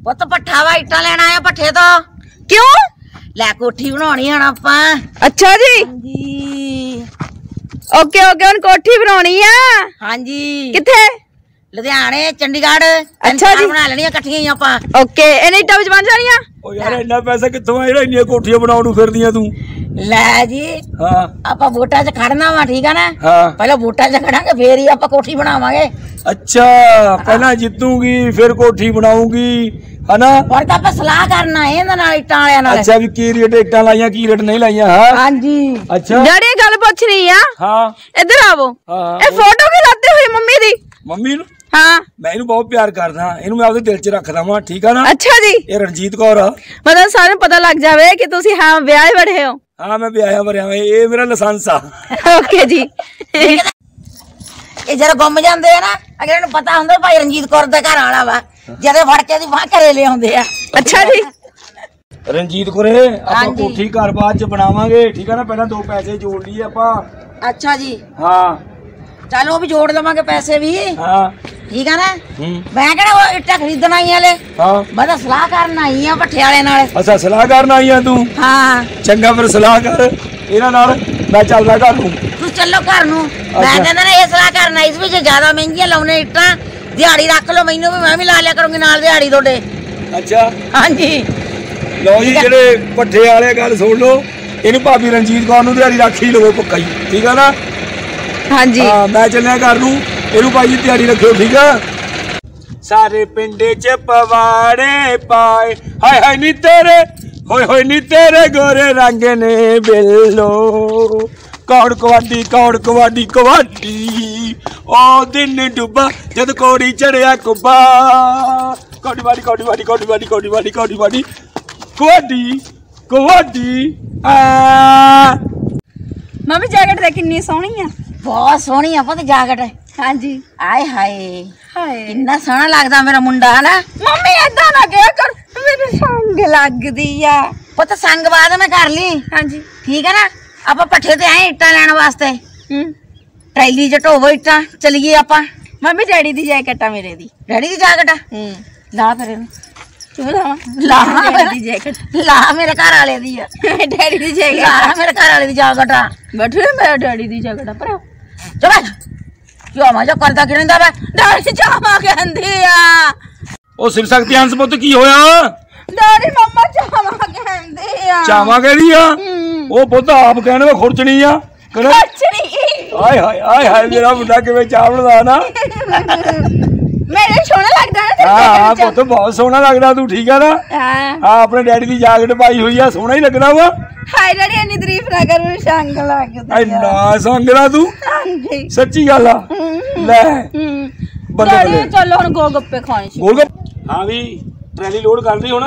ਪੁੱਤ ਪੱਠਾ ਵਾ ਇੱਟਾਂ ਲੈਣ ਆਇਆ ਪੱਠੇ ਤੋਂ। क्यों? ਲੈ ਕੋਠੀ ਬਣਾਉਣੀ ਹਣ ਆਪਾਂ। अच्छा जी ਹਾਂਜੀ ओके ओके हुन कोठी बनानी है। ਹਾਂਜੀ किथे? लुधियाने चंडीगढ़। अच्छा जी बना लेनी इकट्ठियां ही ਆਪਾਂ। ओके इन्हें इट्टां विच बन जानियां। ओ यार इन्ना पैसा कित्थों आ जेड़ा इन्नियां कोठियां बनाउण नूं फिरदियां तू? ਲੈ ਜੀ हां ਆਪਾਂ ਵੋਟਾਂ 'ਚ ਖੜਨਾ ਵਾ ਠੀਕ ਆ ਨਾ। हां ਪਹਿਲਾਂ ਵੋਟਾਂ 'ਚ ਖੜਾਂਗੇ ਫੇਰ ਹੀ ਆਪਾਂ ਕੋਠੀ ਬਣਾਵਾਂਗੇ। अच्छा पहला जीतूंगी फिर कोठी बनाऊंगी है ना। ਹੁਣ ਤਾਂ ਆਪਾਂ ਸਲਾਹ ਕਰਨਾ ਹੈ ਇਹਨਾਂ ਨਾਲ ਇੱਟਾਂ ਵਾਲਿਆਂ ਨਾਲ। अच्छा भी की रेट इट्टां लाइयां की रेट नहीं लाइयां? हां ਹਾਂਜੀ अच्छा डैडी गल पुछनी आ। हां इधर आवो। हां ए फोटो की लाते हुई मम्मी दी। मम्मी नूं हाँ मैं इहनूं बहुत प्यार करदा, इहनूं मैं आपदे दिल 'च रखदा वां ठीक है ना। अच्छा जी ये रणजीत कौर आ। मतलब सारे पता लग जावे कि तुसी हाँ ब्याह बड़े हो। हाँ मैं ब्याह भरिया ये मेरा लाइसेंस आ। ओके जी ਇਹ ਜਦੋਂ ਗੁੰਮ ਜਾਂਦੇ ਆ ਨਾ ਅਗਲੇ ਨੂੰ ਪਤਾ ਹੁੰਦਾ ਭਾਈ ਰਣਜੀਤ ਕੌਰ ਦਾ ਘਰ ਵਾਲਾ ਵਾ ਜਦੋਂ ਫੜ ਕੇ ਦੀ ਬਾਹ ਘਰੇ ਲੈ ਆਉਂਦੇ ਆ। अच्छा जी रंजीत कोरे ਆਪਾਂ ਕੋਠੀ ਘਰ ਬਾਅਦ ਚ ਬਣਾਵਾਂਗੇ ਠੀਕ ਹੈ ਨਾ। ਪਹਿਲਾਂ ਦੋ ਪੈਸੇ ਜੋੜ ਲਈਏ ਆਪਾਂ। ਅੱਛਾ ਜੀ ਹਾਂ ਚਲੋ ਉਹ ਵੀ ਜੋੜ ਲਵਾਂਗੇ ਪੈਸੇ ਵੀ। ਹਾਂ ਠੀਕ ਆ ਨਾ। ਮੈਂ ਕਿਹੜਾ ਉਹ ਇੱਟਾਂ ਖਰੀਦਣ ਆਈ ਹਲੇ। ਹਾਂ ਮੈਂ ਤਾਂ ਸਲਾਹ ਕਰਨ ਆਈ ਆ ਭੱਠੇ ਵਾਲੇ ਨਾਲ। ਅੱਛਾ ਸਲਾਹ ਕਰਨ ਆਈ ਆ ਤੂੰ? ਹਾਂ ਚੰਗਾ ਫਿਰ ਸਲਾਹ ਕਰ ਇਹਨਾਂ ਨਾਲ, ਮੈਂ ਚੱਲਦਾ ਘਰ ਨੂੰ। ਤੂੰ ਚੱਲੋ ਘਰ ਨੂੰ। ਮੈਂ ਕਹਿੰਦਾ ਨਾ ਇਹ ਸਲਾਹ ਕਰਨਾ ਇਸ ਵਿੱਚ ਜ਼ਿਆਦਾ ਮਹਿੰਗੀਆਂ ਲਾਉਣੇ ਇੱਟਾਂ। ਦਿਹਾੜੀ ਰੱਖ ਲਓ ਮੈਨੂੰ ਵੀ, ਮੈਂ ਵੀ ਲਾ ਲਿਆ ਕਰੂੰਗੀ ਨਾਲ ਦਿਹਾੜੀ ਤੁਹਾਡੇ। ਅੱਛਾ ਹਾਂਜੀ ਲਓ ਜੀ ਜਿਹੜੇ ਭੱਠੇ ਵਾਲੇ ਗੱਲ ਸੁਣ ਲਓ, ਇਹਨੂੰ ਭਾਬੀ ਰਣਜੀਤ ਕੌਰ ਨੂੰ ਦਿਹਾੜੀ ਰੱਖ ਹੀ ਲਵੋ ਪੱਕਾ ਹੀ ਠੀਕ ਆ ਨਾ। हाँ जी ਹਾਂ ਮੈਂ ਚੱਲਿਆ ਘਰ ਨੂੰ, ਇਹਨੂੰ ਭਾਈ ਜੀ ਤਿਆਰੀ ਰੱਖਿਓ ਠੀਕ ਆ। ਸਾਰੇ ਪਿੰਡੇ ਚ ਪਵਾੜੇ ਪਾਏ ਹਾਏ ਹਾਏ ਨੀ ਤੇਰੇ ਹੋਏ ਹੋਏ ਨੀ ਤੇਰੇ ਗੋਰੇ ਰੰਗ ਨੇ ਬਿੱਲੋ ਕੌੜ ਕਵਾਡੀ ਕਵਾਡੀ ਉਹ ਦਿਨ ਡੁੱਬਾ ਜਦ ਕੋੜੀ ਚੜਿਆ ਕੁੱਬਾ ਕੋਡੀ ਵਾਡੀ ਕਵਾਡੀ ਆ मम्मी जैकेट देख कितनी सोहनी है। ਬਹੁਤ ਸੋਹਣੀ ਆ ਪੁੱਤ ਜਾਕਟ। हाँ जी ਆਏ ਹਾਏ हाय ਕਿੰਨਾ ਸੋਹਣਾ ਲੱਗਦਾ ਮੇਰਾ ਮੁੰਡਾ ਹਨਾ। मम्मी ऐदा ना क्या कर मेरे संग लगदी आ। ਪੁੱਤ ਸੰਗ ਬਾਅਦ ਮੈਂ ਕਰ ਲਈ। हाँ जी ਠੀਕ ਹੈ ਨਾ। ਆਪਾਂ ਪੱਠੇ ਤੇ ਆਏ ਇੱਟਾਂ ਲੈਣ ਵਾਸਤੇ। ਟਰੈਲੀ ਚ ਢੋਵੋ ਇੱਟਾਂ ਚਲੀਏ ਆਪਾਂ। मम्मी डैडी दी जैकेट आ मेरे दी। ਡੈਡੀ ਦੀ ਜਾਕਟ ਆ ਲਾ ਫਿਰ ਇਹਨੂੰ। क्यों लावा? ला डैडी दी जैकेट ਲਾ ਮੇਰੇ ਘਰ ਵਾਲੇ ਦੀ ਆ। डैडी दी जैकेट ਲਾ ਮੇਰੇ ਘਰ ਵਾਲੇ ਦੀ ਜਾਕਟ ਆ। बैठे मेरा डैडी दी जैकेट पर ਚਲ ਕਿਉਂ ਮਜ਼ਾ ਕਰਦਾ ਕਿ ਰਹਿੰਦਾ ਵਾ। डैडी जामा कहंदी आ। ਉਹ ਸਿਰ ਸਕਤੀ ਹੰਸ ਪੁੱਤ ਕੀ ਹੋਇਆ? डैडी मम्मा जामा कहंदी आ। ਚਾਵਾਂ ਕਿਹੜੀ ਆ? ਉਹ ਪੁੱਤ ਆਪ ਕਹਿਣ ਵੇ ਖੁਰਚਣੀ ਆ ਕਿਹੜਾ? खिचड़ी ਆਏ ਹਾਏ ਮੇਰਾ ਮੁੰਡਾ ਕਿਵੇਂ ਚਾਹ ਬਣਦਾ ਨਾ। मेरे सोना लगदा है। ਹਾਂ ਪੁੱਤ ਬਹੁਤ ਸੋਹਣਾ ਲੱਗਦਾ ਤੂੰ ਠੀਕ ਆ ਨਾ। हां ਹਾਂ ਆਪਣੇ ਡੈਡੀ ਦੀ ਜੈਕਟ ਪਾਈ ਹੋਈ ਆ ਸੋਹਣਾ ਹੀ ਲੱਗਦਾ ਵਾ। हाय डैडी इतनी तारीफ ना कर मेरे संग लगदा। ਇੰਨਾ ਸੰਗਲਾ ਤੂੰ हां जी ਸੱਚੀ ਗੱਲ ਆ। ਲੈ ਬੱਲੇ डैडी ਬੱਲੇ चलो हुन गोलगप्पे खाने सी। ਗੋਲਗੱਪ ਹਾਂ ਵੀ ਟਰੈਲੀ ਲੋਡ ਕਰ ਲਈ ਹੁਣ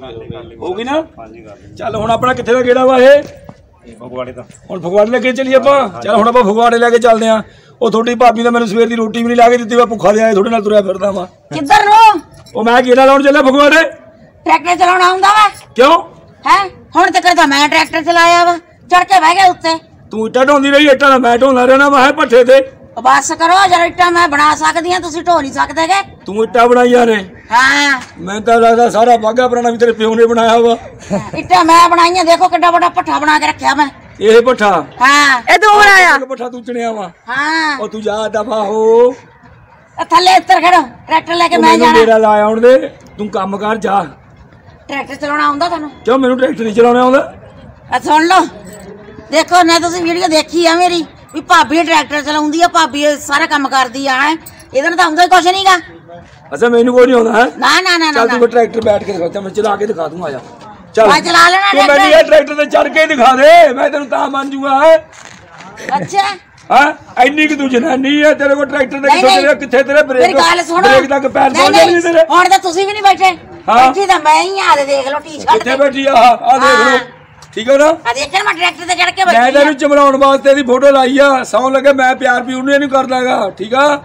ਹੋ ਗਈ ਨਾ। ਚੱਲ ਹੁਣ ਆਪਣਾ ਕਿੱਥੇ ਦਾ ਗੇੜਾ ਵਾ ਇਹ? ਫਗਵਾੜੇ ਦਾ। ਹੁਣ ਫਗਵਾੜੇ ਲੈ ਕੇ ਚੱਲੀਏ ਆਪਾਂ। ਚੱਲ ਹੁਣ ਆਪਾਂ ਫਗਵਾੜੇ ਲੈ ਕੇ ਚੱਲਦੇ ਆ। ਉਹ ਤੁਹਾਡੀ ਭਾਬੀ ਦਾ ਮੈਨੂੰ ਸਵੇਰ ਦੀ ਰੋਟੀ ਵੀ ਨਹੀਂ ਲਾ ਕੇ ਦਿੱਤੀ, ਮੈਂ ਭੁੱਖਾ ਦੇ ਆਇਆ ਤੁਹਾਡੇ ਨਾਲ ਤੁਰਿਆ ਫਿਰਦਾ ਵਾ। ਕਿੱਧਰ ਨੂੰ? ਉਹ ਮੈਂ ਗੇੜਾ ਲਾਉਣ ਚੱਲਿਆ ਫਗਵਾੜੇ। ਟਰੈਕਟਰ ਚਲਾਉਣਾ ਆਉਂਦਾ ਵਾ? ਕਿਉਂ? ਹੈ ਹੁਣ ਤੱਕ ਤਾਂ ਮੈਂ ਟਰੈਕਟਰ ਚਲਾਇਆ ਵਾ। ਚੜ ਕੇ ਬਹਿ ਗਿਆ ਉੱਤੇ। ਤੂੰ ਇੱਟਾਂ ਢੋਂਦੀ ਰਹੀ, ਇੱਟਾਂ ਦਾ ਮੈਂ ਢੋਂਦਾ ਰਹਿਣਾ ਵਾ ਭੱਠੇ ਤੇ। ਬਸ ਕਰੋ ਜਰਾ ਇੱਟਾਂ ਮੈਂ ਬਣਾ ਸਕਦੀ ਆ ਤੁਸੀਂ ਢੋ ਨਹੀਂ ਸਕਦੇ ਗੇ। ਤੂੰ ਇੱਟਾਂ ਬਣਾਈਆਂ ਨੇ? ਹਾਂ ਮੈਂ ਤਾਂ ਲੱਗਦਾ ਸਾਰਾ ਬਾਗਾ ਪੁਰਾਣਾ ਵੀ ਤੇਰੇ ਪਿਓ ਨੇ ਬਣਾਇਆ ਵਾ। ਇੱਟਾਂ ਮੈਂ ਬਣਾਈਆਂ। ਦੇਖੋ ਕਿੱਡਾ ਵੱਡਾ ਭੱਠਾ ਬਣਾ ਕੇ ਰੱਖਿਆ ਮੈਂ। ਇਹ ਭੱਠਾ ਹਾਂ ए तू बनाया? ਭੱਠਾ ਤੂੰ ਚਣਿਆ ਵਾ। ਹਾਂ ਉਹ ਤੂੰ ਜਾ ਦਫਾ ਹੋ। ਥੱਲੇ ਉੱਤਰ ਖੜੋ ਟਰੈਕਟਰ ਲੈ ਕੇ ਮੈਂ ਮੈਨੂੰ ਜਾਣਾ। ਮੇਰਾ ਲਾ ਆਉਣ ਦੇ, ਤੂੰ ਕੰਮ ਕਰ ਜਾ। ਟਰੈਕਟਰ ਚਲਾਉਣਾ ਆਉਂਦਾ ਤੁਹਾਨੂੰ? ਕਿਉਂ ਮੈਨੂੰ ਟਰੈਕਟਰ ਨਹੀਂ ਚਲਾਉਣਾ ਆਉਂਦਾ? ਆ ਸੁਣ ਲਓ ਦੇਖੋ ਨਾ ਤੁਸੀਂ ਵੀਡੀਓ ਦੇਖੀ ਆ ਮੇਰੀ ਵੀ ਭਾਬੀ ਟਰੈਕਟਰ ਚਲਾਉਂਦੀ ਆ, ਭਾਬੀ ਸਾਰਾ ਕੰਮ ਕਰਦੀ ਆ। ਇਹਦੇ ਨਾਲ ਤਾਂ ਆਉਂਦਾ ਹੀ ਕੁਛ ਨਹੀਂਗਾ। ਅੱਛਾ ਮੈਨੂੰ ਕੋਈ ਨਹੀਂ ਆਉਂਦਾ ਹੈ। ਨਾ ਨਾ ਨਾ ਚੱਲ ਤੂੰ ਟਰੈਕਟਰ ਬੈਠ ਕੇ ਦਿਖਾ, ਮੈਂ ਚਲਾ ਕੇ ਦਿਖਾ ਦੂੰਗਾ। ਆ ਜਾ ਚੱਲ ਮੈਂ ਚਲਾ ਲੈਣਾ ਤੂੰ ਮੈਨੂੰ ਇਹ ਟਰੈਕਟਰ ਤੇ ਚੜ ਕੇ ਦਿਖਾ ਦੇ, ਮੈਂ ਤੈਨੂੰ ਤਾਂ ਮੰਨ ਜੂਗਾ। ਅੱਛਾ ਹਾਂ ਇੰਨੀ ਕਿ ਤੂੰ ਜਨਾਨੀ ਹੈ, ਤੇਰੇ ਕੋਲ ਟਰੈਕਟਰ ਦੇ ਕਿੱਥੇ ਤੇਰੇ ਬ੍ਰੇਕ ਬ੍ਰੇਕ ਤੱਕ ਪੈਰ ਪਹੁੰਚਦੇ ਨਹੀਂ ਤੇਰੇ। ਹੁਣ ਤਾਂ ਤੁਸੀਂ ਵੀ ਨਹੀਂ ਬੈਠੇ। ਬੈਠੀ ਤਾਂ ਮੈਂ ਹੀ ਆ। ਦੇਖ ਲਓ ਟੀ-ਸ਼ਰਟ ਕਿੱਥੇ ਬੈਠੀ ਆ? ਆ ਦੇਖ ਲਓ ਠੀਕ ਹੈ ਨਾ। ਆ ਦੇਖਣ ਮੈਂ ਟਰੈਕਟਰ ਤੇ ਚੜ ਕੇ ਮੈਂ ਬੈਠੀ ਤੈਨੂੰ ਚਮਲਾਉਣ ਵਾਸਤੇ ਇਹਦੀ ਫੋਟੋ ਲਾਈ ਆ। ਸੌਂ ਲੱਗੇ ਮੈਂ ਪਿਆਰ ਪਿਉਰ ਨੂੰ ਇਹਨੂੰ ਕਰ ਦਾਂਗਾ ਠੀਕ ਆ।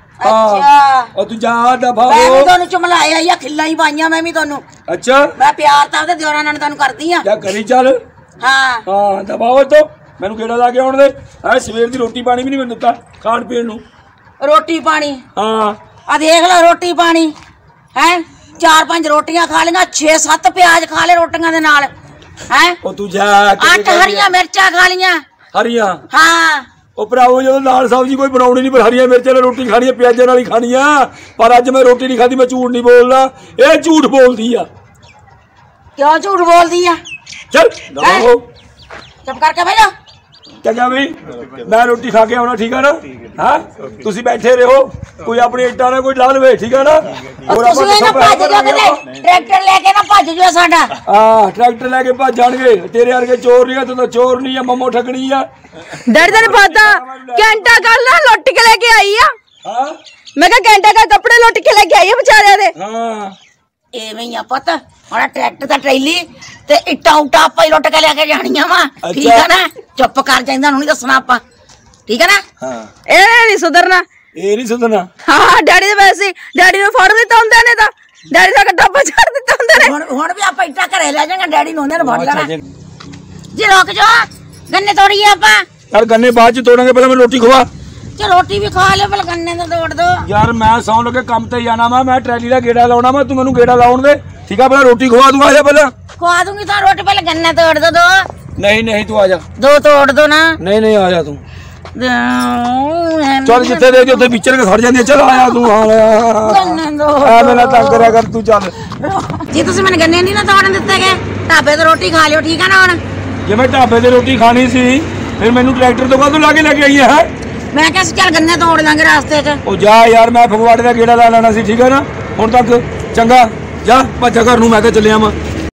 ਅੱਛਾ ਉਹ ਤੂੰ ਜਾ ਦਫਾ ਮੈਂ ਹੋ। ਵੀ ਤੁਹਾਨੂੰ ਚਮਲਾਇਆ ਜਾਂ ਖਿੱਲਾਂ ਹੀ ਪਾਈਆਂ ਮੈਂ ਵੀ ਤੁਹਾਨੂੰ। ਅੱਛਾ ਮੈਂ ਪਿਆਰ ਤਾਂ ਉਹਦੇ ਦਿਓਰਾਂ ਨਾਲ ਤੁਹਾਨੂੰ ਕਰਦੀ ਆ। ਜਾ ਕਰੀ ਚੱਲ। ਹਾਂ ਹਾਂ ਦਫਾ ਹੋ ਤੋ ਮੈਨੂੰ ਕਿਹੜਾ ਲਾ ਕੇ ਆਉਣ ਦੇ। ਐ ਸਵੇਰ ਦੀ ਰੋਟੀ ਪਾਣੀ ਵੀ ਨਹੀਂ ਮੈਨੂੰ ਦਿੱਤਾ ਖਾਣ ਪੀਣ ਨੂੰ। ਰੋਟੀ ਪਾਣੀ ਹਾਂ ਆ ਦੇਖ ਲਓ ਰੋਟੀ ਪਾਣੀ ਹੈ 4-5 रोटियां खा लिया, 6-7 प्याज खा ले रोटियां दे नाल है। ਉਹ ਤੂੰ ਜਾ 8 हरियां मिर्चा खा लिया। ਹਰੀਆਂ हाँ ਉਹ ਭਰਾਵੋ ਜਦੋਂ ਨਾਲ ਸਬਜ਼ੀ ਕੋਈ ਬਣਾਉਣੀ ਨਹੀਂ, ਪਰ ਹਰੀਆਂ ਮਿਰਚਾਂ ਨਾਲ ਰੋਟੀ ਖਾਣੀ ਹੈ, ਪਿਆਜ਼ਾਂ ਨਾਲ ਹੀ ਖਾਣੀ ਆ। ਪਰ ਅੱਜ ਮੈਂ ਰੋਟੀ ਨਹੀਂ ਖਾਦੀ, ਮੈਂ ਝੂਠ ਨਹੀਂ ਬੋਲਦਾ, ਇਹ ਝੂਠ ਬੋਲਦੀ ਆ। क्यों झूठ बोल दिया? चल हो चुप करके बैठो। चंगा भी मैं रोटी खा के आना, ठीक है ना? हाँ तुसी बैठे रहो, कोई अपनी इट्टा ना कोई ला लवे, ठीक है ना? और ट्रैक्टर लेके ना भज जो साडा। हाँ ट्रैक्टर लेके भज जाणगे, तेरे वर्गे चोर नहीं है, तू तो चोर नहीं है, मम्मो ठगनी है। डर तेन पता घंटा कल ना लुट के लेके आई है। हाँ मैं कहा घंटा का कपड़े लुट के लेके आई है बेचारे दे। हाँ एवें ही आ पता ਹੁਣ ट्रैक्टर दा ट्रैली ते इट्टा उट्टा आपा ही लुट के लेके जानियां वा, ठीक है ना? चुप कर जा, इन्हां नूं नहीं दसना आपा, ठीक है ना? हाँ ए नहीं सुधरना, ये नहीं सुधरना। हाँ डैडी दे वैसे डैडी ने फड़ दिता हुंदे ने तां डैडी दा डब्बा छड़ दिता हुंदे ने। ਹੁਣ ਵੀ ਆਪਾਂ ਇੱਟਾ ਘਰੇ ਲੈ ਜਾਵਾਂਗੇ, ਡੈਡੀ ਨੂੰ ਉਹਨਾਂ ਨੇ ਫੜ ਲੈਣਾ जी। रुक जा, गन्ने तोड़िए आपा। यार गन्ने बाद च तोड़ेंगे, पहले मैं रोटी खवा। चल रोटी भी खा ले, पर गन्ने तो तोड़ दो। यार मैं सौ लगे काम ते जाना वा, मैं ट्रैली दा गेड़ा लाउणा वा, तू मैनू गेड़ा लाउण दे, ठीक है? पहले रोटी खवा दूंगा, आजा पहले खवा दूंगी तो रोटी, पहले गन्ने तोड़ दो। दो नहीं नहीं तू आजा, दो तोड़ दो ना। नहीं नहीं आजा तू, चल जिथे दे उथे विचर के खड़ जांदी, चल आया तू। गन्ने दो आ मेरा तंग करिया कर तू, चल जी। तुसीं मैनूं गन्ने नहीं ना तोड़न दित्ते गए, ढाबे ते रोटी खा लियो, ठीक है ना? हुण जे मैं ढाबे ते रोटी खानी सी, फिर मैनू ट्रैक्टर तो काहतों लाके लेके आई है? मैं क्या चल गन्ने तोड़ लांगे रास्ते च। ओ जा यार, मैं फगवाड़े दा गेड़ा ला लेना सी, ठीक है ना? हुण तक चंगा जा, भज्जा घर नूं, मैं ते चलिया वां।